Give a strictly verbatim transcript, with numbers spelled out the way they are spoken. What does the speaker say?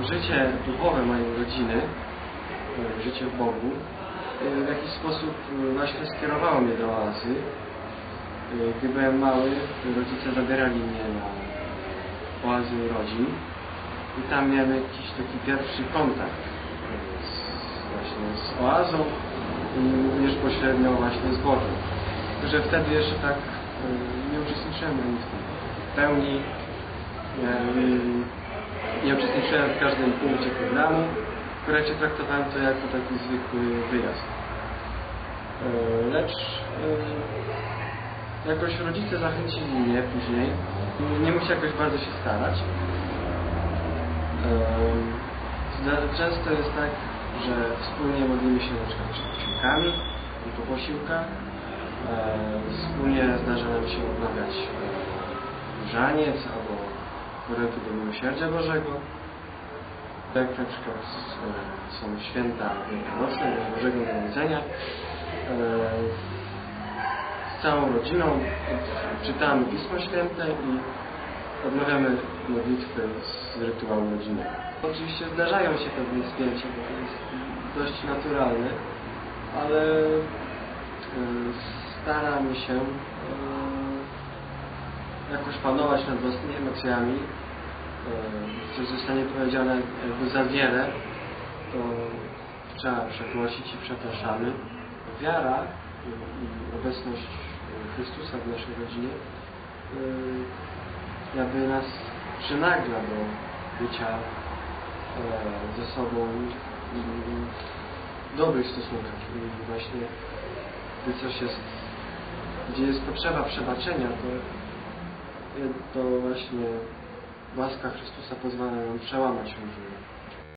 życie duchowe mojej rodziny, życie w Bogu, w jakiś sposób właśnie skierowało mnie do oazy. Gdy byłem mały, rodzice zabierali mnie na oazy rodzin i tam miałem jakiś taki pierwszy kontakt z, właśnie z oazą i również pośrednio właśnie z Bogiem. Że wtedy jeszcze tak nie uczestniczyłem w pełni, nie uczestniczyłem w każdym punkcie programu, w raczej traktowałem to jako taki zwykły wyjazd. Lecz jakoś rodzice zachęcili mnie później. Nie muszę jakoś bardzo się starać. Często jest tak, że wspólnie modlimy się na przykład przed posiłkami i po posiłkach. Wspólnie zdarza nam się odmawiać różaniec albo korytu do miłosierdzia Bożego. Jak na przykład są święta wielkanocne, Bożego Narodzenia. Z całą rodziną czytamy Pismo Święte i odmawiamy modlitwy z rytuału rodzinnego. Oczywiście zdarzają się pewne spięcia, bo to jest dość naturalne, ale staramy się jakoś panować nad własnymi emocjami. Coś zostanie powiedziane jakby za wiele, to trzeba przeprosić i przepraszamy. Wiara i obecność Chrystusa w naszej rodzinie jakby nas przynagla do bycia ze sobą w dobrych stosunkach. I właśnie gdy coś jest, gdzie jest potrzeba przebaczenia, to, to właśnie łaska Chrystusa pozwala nam przełamać różne